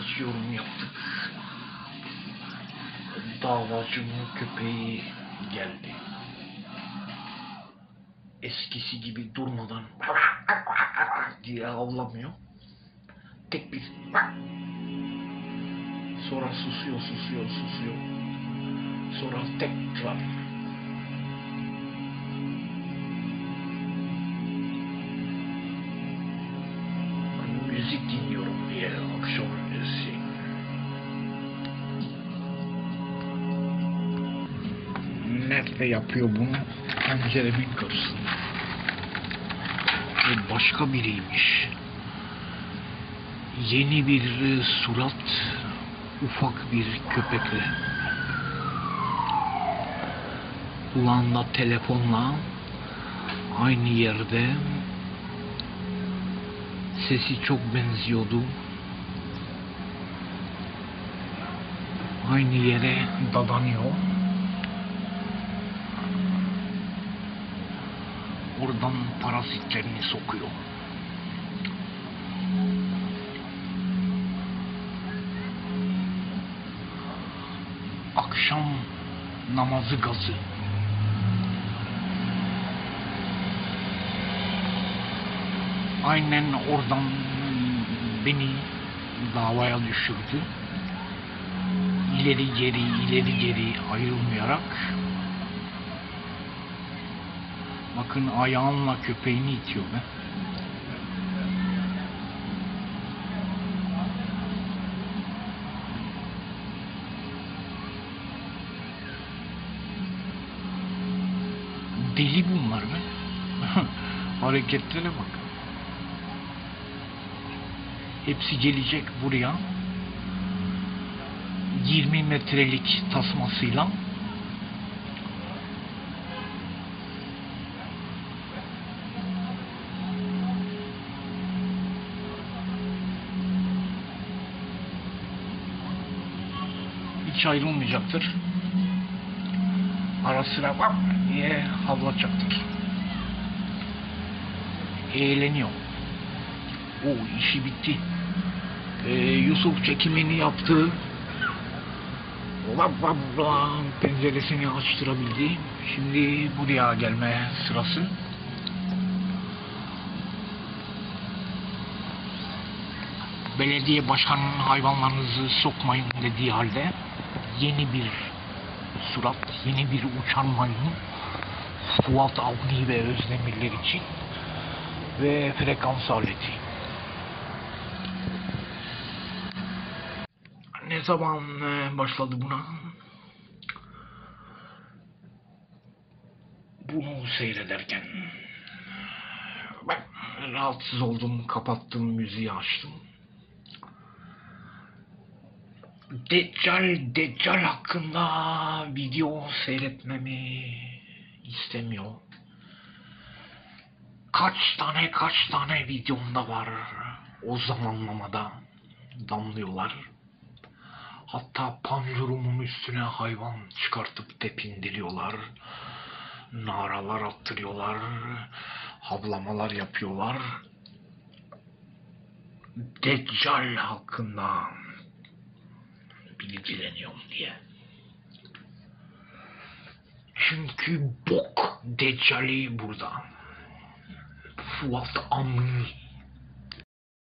birkaç yorum yaptık. Davacının köpeği geldi. Eskisi gibi durmadan diye avlamıyor. Tek bir sonra susuyor. Sonra tekrar müzik dinliyorum diye akşam öncesi. Nerede yapıyor bunu? Penceremin karşısında. Bu başka biriymiş. Yeni bir surat, ufak bir köpekle. Kulağında telefonla aynı yerde. Sesi çok benziyordu. Aynı yere dadanıyor. Oradan parazitlerini sokuyor. Akşam namazı gazı. Aynen oradan beni davaya düşürdü. İleri geri ayrılmayarak. Bakın ayağınla köpeğini itiyor be. Deli bunlar be. Hareketlere bak. Hepsi gelecek buraya. 20 metrelik tasmasıyla. Hiç ayrılmayacaktır. Ara sıra bak diye havlayacaktır. Eğleniyor. O işi bitti. Yusuf çekimini yaptı. Penceresini açtırabildi. Şimdi buraya gelme sırası. Belediye başkanının hayvanlarınızı sokmayın dediği halde yeni bir surat, yeni bir uçan maymun Fuat Avni ve Özdemirler için ve frekans aleti. Ne zaman başladı buna? Bunu seyrederken ben rahatsız oldum, kapattım, müziği açtım. Deccal hakkında video seyretmemi istemiyor. Kaç tane videomda var o zamanlamada damlıyorlar. Hatta panjurumun üstüne hayvan çıkartıp tepindiriyorlar. Naralar attırıyorlar. Havlamalar yapıyorlar. Deccal hakkında bilgileniyorum diye. Çünkü bok Deccali burada. Fuat Avni.